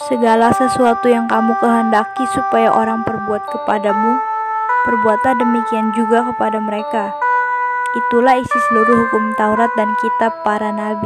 Segala sesuatu yang kamu kehendaki supaya orang perbuat kepadamu, perbuatlah demikian juga kepada mereka. Itulah isi seluruh hukum Taurat dan kitab para nabi.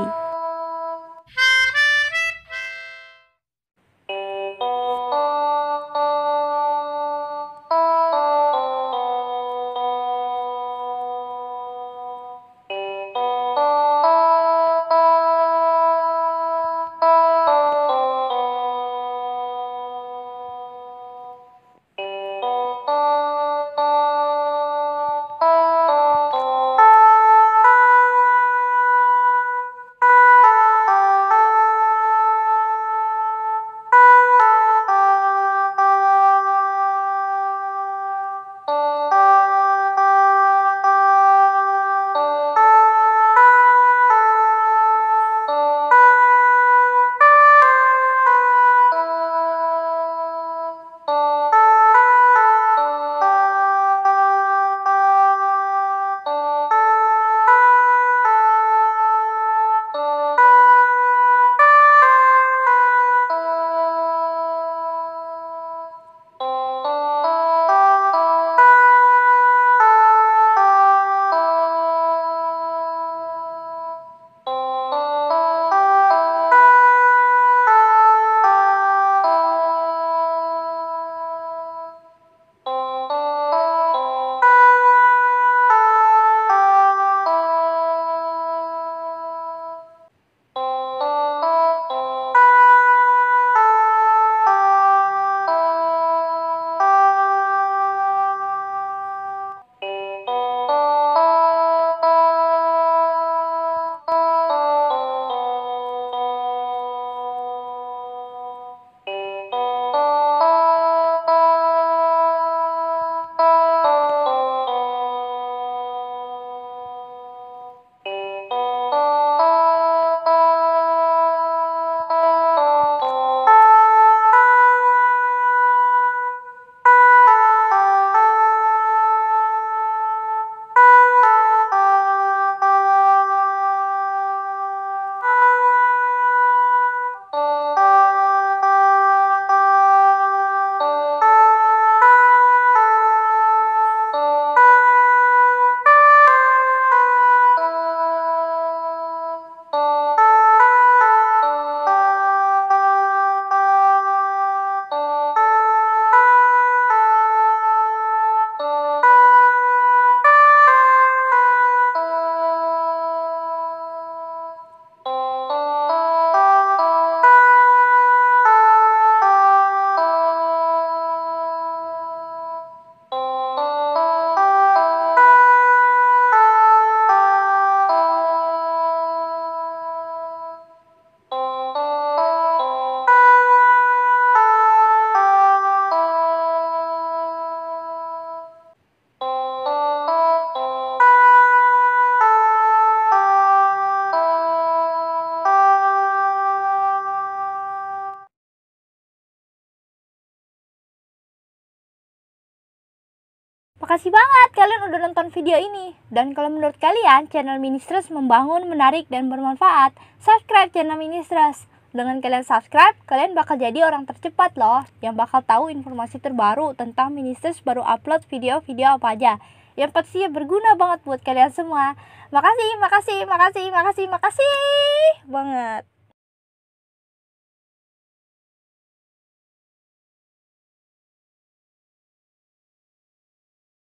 Makasih banget kalian udah nonton video ini. Dan kalau menurut kalian channel Ministress membangun, menarik, dan bermanfaat, subscribe channel Ministress. Dengan kalian subscribe, kalian bakal jadi orang tercepat loh, yang bakal tahu informasi terbaru tentang Ministress baru upload video-video apa aja. Yang pastinya berguna banget buat kalian semua. Makasih banget.